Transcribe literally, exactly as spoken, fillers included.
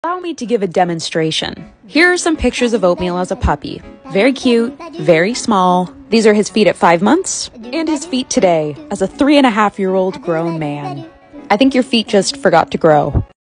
Allow me to give a demonstration. Here are some pictures of Oatmeal as a puppy. Very cute, very small. These are his feet at five months, and his feet today as a three and a half year old grown man. I think your feet just forgot to grow.